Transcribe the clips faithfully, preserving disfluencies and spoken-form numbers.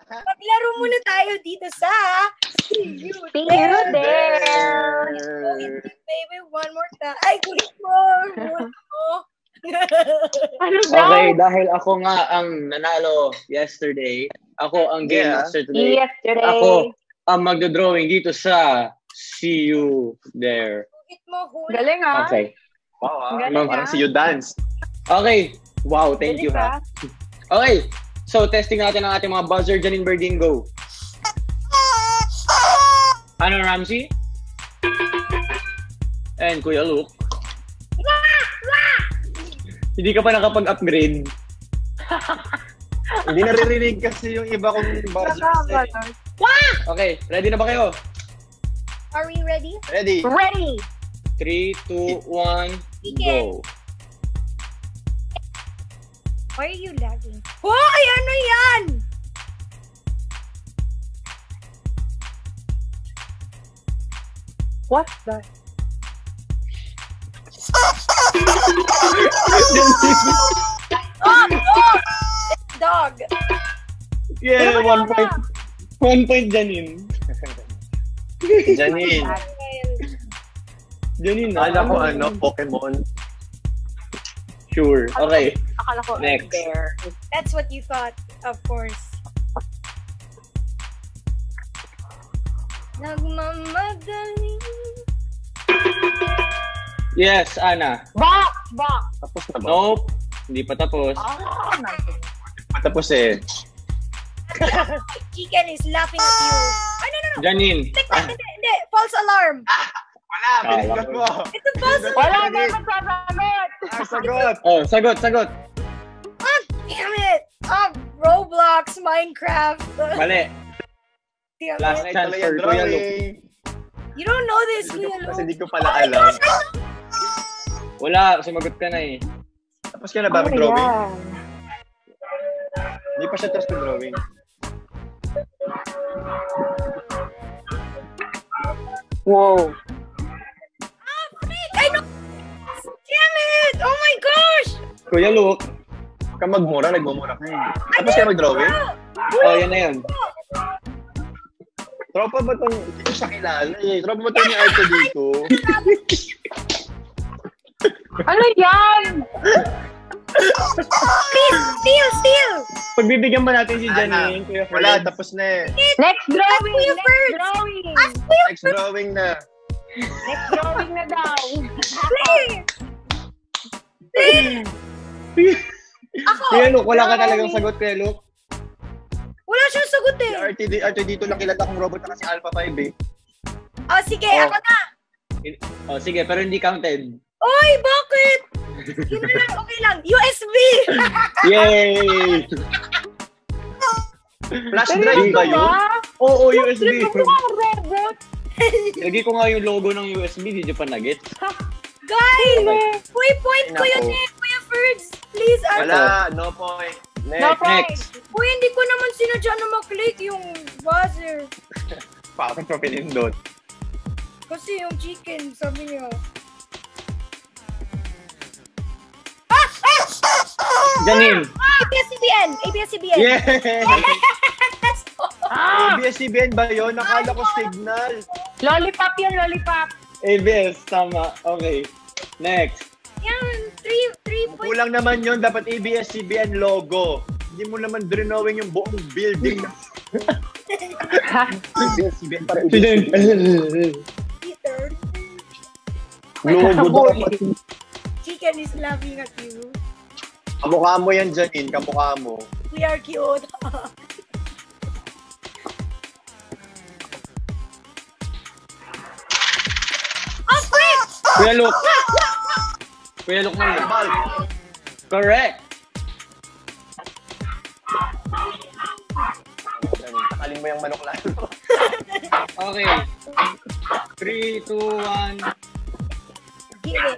Maglaro muna tayo dito sa See You See There. You There. Go into baby one more time. Ay, kulit mo. Kulit mo. Ano daw? Okay, dahil ako nga ang nanalo yesterday, ako ang game Yeah. master today. Yesterday. Ako ang magdodrawing dito sa See You There. Kulit mo, kulit. Galing ah. Okay. Wow, ah. Galing, Parang ah. see you dance. Okay. Wow, thank you Galing, ha. Okay. So, testing natin ang ating mga buzzer. Janine Berdin, go. Ano, Ramsey? And Kuya Luke. Hindi ka pa nakapag-upgrade. Hindi naririnig kasi yung iba kong buzzer. Okay, ready na ba kayo? Are we ready? Ready? Ready. three, two, one, go. Why are you lagging? Hoy, ano yan? What the? Oh, oh! Dog. Yeah, one point. One point, Janine. Janine. Janine, Akala ko ano, Pokemon. Sure. Okay. Akala ko Next. bear. That's what you thought, of course. Nagmamadali. Yes, Ana. Box! Box! Tapos na ba? Nope. Hindi pa tapos. Oh, my goodness. Tapos eh. Chicken is laughing at you. Ay, no, no, no. Janine. Tek, tek, hindi, hindi. False alarm. Wala, pinigyan mo. It's a false alarm. Wala na magsasagot! Ah, sagot. Oh, sagot, sagot. Oh, damn it. Oh, Roblox, Minecraft. Mali. Damn Last it. chance Pala for yung Kuya Luke. drawing. You don't know this, Hindi Kuya ko- Kasi Luke. hindi ko pala alam. Wala, sumagot ka na eh. Tapos ka na ba Ano mag-drawing? yan? Hindi pa siya tapos mag-drawing. Wow. I know. Damn it. Oh my gosh. Kuya Luke. Huwag ka magmura, nagmumura ka eh. Tapos ka mag-drawing? Oh, yan na yun. Tropa ba itong, hindi ko siya kilala eh. Tropa ba itong ni Arto dito? Ano yan? Please, steal, steal. Pagbibigyan ba natin si Ana, Janine? Kuya wala, Fred? tapos na eh. Next drawing! Kuya Next Ferds. drawing! Ask Kuya Next drawing na. Next drawing na daw. Please. Please. Ako. Kuya Luke, wala ka talagang sagot, Kuya Luke. Wala siyang sagot Si eh. R T, D, R T dito lang kilala kong robot na kasi Alpha five eh. Oh, sige, Oh. ako na. Oh, sige, pero hindi counted. Oy, bakit? Yun na lang, okay lang. U S B. Yay! Flash drive ba yun? Oo, U S B. Ito mo robot. Lagi ko nga yung logo ng U S B, hindi nyo pa nag-get. Guys, uy, point ko yun Nako. eh, Kuya Ferds. Please, ano? Wala, no point. No Next. point. Next. Uy, hindi ko naman sinadya na mag-click yung buzzer. Bakit pa pinindot? Kasi yung chicken, sabi niya. Janine. A B S C B N! A B S C B N! Yeah! Ah! A B S C B N ba yun? Nakala ko signal. Lollipop yan, lollipop. A B S, tama. Okay. Next. Yan, three, three points. Kulang naman yun. Dapat A B S C B N logo. Hindi mo naman drawing yung buong building. A B S C B N para A B S C B N. Logo dapat. Chicken is laughing at you. Kamukha mo yan, Janine. Kamukha mo. We are cute. Oh, quick! Kuya Luke. Kuya Luke mo yun. Bal. Correct. Takalin mo yung manok lalo. Okay. three, two, one. Give it.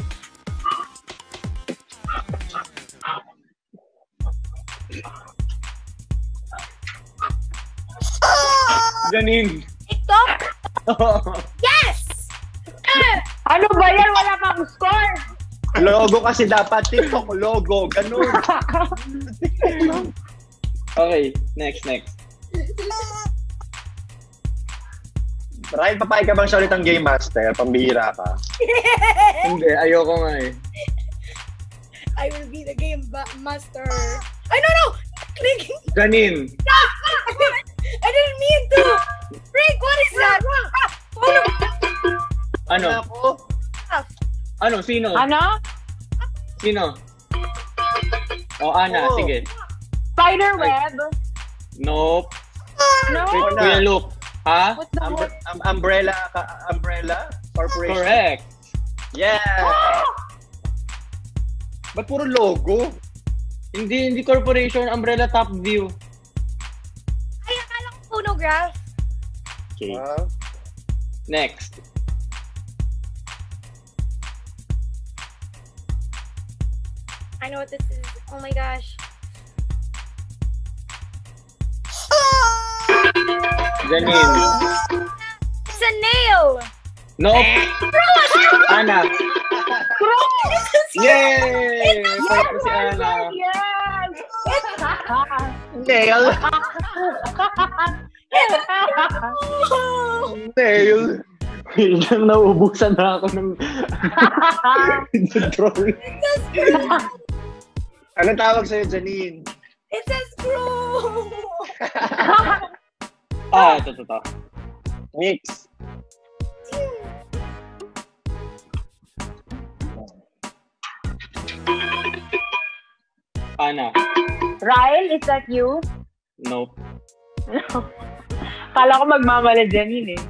Janine. TikTok? Yes! Ano ba yan? Wala pang score. Logo kasi dapat. TikTok logo. Ganun. Okay. Next, next. Ryan, papayag ka bang siya ulit ang Game Master? Pambihira ka. Hindi, ayoko nga eh. I will be the game ba- master. Ay, no, no! Clicking! Janine! I didn't mean to! Rick, what is that? Oh, no. Ano? Ako? Ano? Sino? Ano? Sino? O, Ana, Oh. sige. Spiderweb? Nope. No? Wait, Ana. Kuya Luke. Ha? What's the Um, word? um, umbrella, ka- umbrella corporation. Correct. Yeah. Ba't puro logo? Hindi, hindi corporation, umbrella top view. Ay, akala ko phonograph. Okay. Ah, Next. I know what this is. Oh my gosh. Janine. It's a nail! Nope. Ana. Yay! Correct na si Ana. Yes! nail. nail. Biglang nauubusan na ako ng drawing. Anong tawag sa'yo, Janine? It's a screw! Ah, ito, ito, ito. Mix. Ana. Ryle, is that you? Nope. Kala ko magmamala dyan yun eh.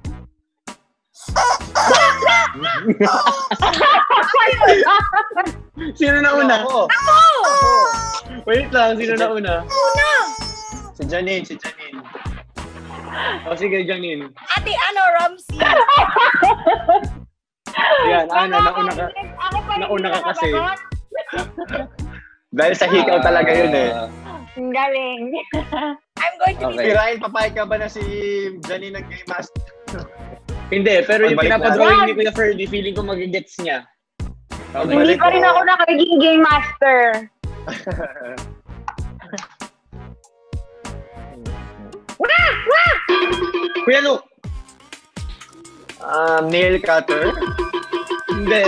Sino na una? Ako. Wait lang, sino na una? Una! Si Janine, si Janine. O sige, Janine. Ate Ano Ramsey. Yan, Ana, nauna ka. Ako pa rin Nauna ka kasi. nakakagot. Dahil sa hikaw talaga yun eh. Ang galing. I'm going to Okay. Si Ryan, papayag ka ba na si Janine ng Game Master? Hindi, pero yung Pagbalik pinapadrawing natin. ni Kuya Ferdy, feeling ko magigets niya. Hindi pa rin ako nakaging game master. Kuya Luke! Um, nail cutter. Hindi.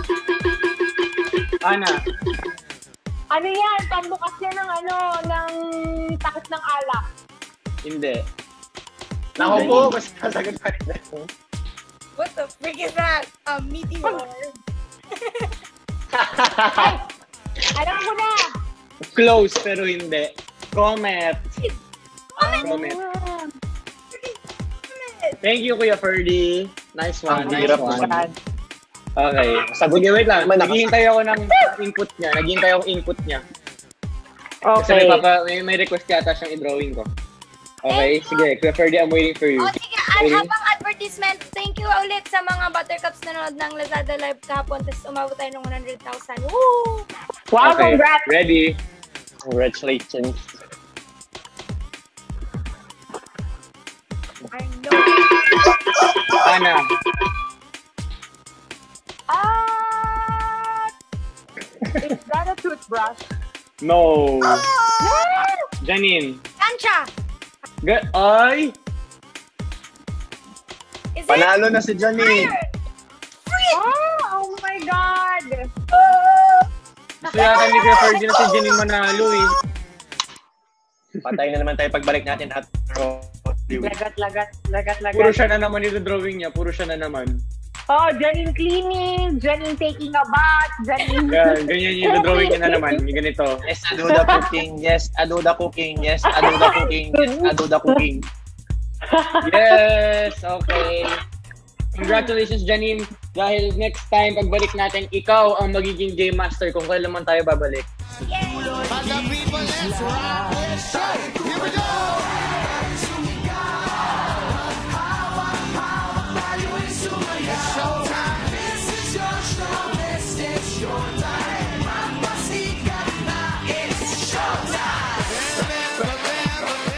Ana. Ano yan? Pambukas yan ng ano, ng takot ng alak. Hindi. Naku po, kasi nasagot pa rin. What the frick is that? A meteor. Alam ko na. Close, pero hindi. Comet. Comment! Comet. Ah, Thank you, Kuya Ferdy. Nice one, Ang nice hirap one. naman. Okay. Sige, wait lang. Naghihintay ako ng input niya. Naghihintay ako input niya. Kasi may, Okay. papa, may, may request yata siyang i-drawing ko. Okay, sige. Kuya Ferdy, I'm waiting for you. O sige, at habang advertisement, thank you ulit sa mga Buttercups nanood ng Lazada Live kahapon. Tapos umabot tayo ng one hundred thousand. Woo! Wow, Okay, congrats. ready? Congratulations. I know. Ana. Ah! Is that a toothbrush? No. No! Janine. Kancha! Ga- Ay! Is it? Panalo na si Janine. Oh, oh my God! Uh, Gusto yata ni Kuya Ferdy na si Janine manalo eh. Patay na naman tayo pagbalik natin at Lagat, lagat, lagat, lagat. Puro siya na naman yung drawing niya. Puro siya na naman. Oh, Janine cleaning, Janine taking a bath, Janine... Yan, ganyan yung drawing niya na naman. Yung ganito. Yes, I do the cooking. Yes, I do the cooking. Yes, I do the cooking. Yes, I do the cooking. Yes! Okay. Congratulations, Janine. Dahil next time, pagbalik natin, ikaw ang magiging game master kung kailan man tayo babalik. yay!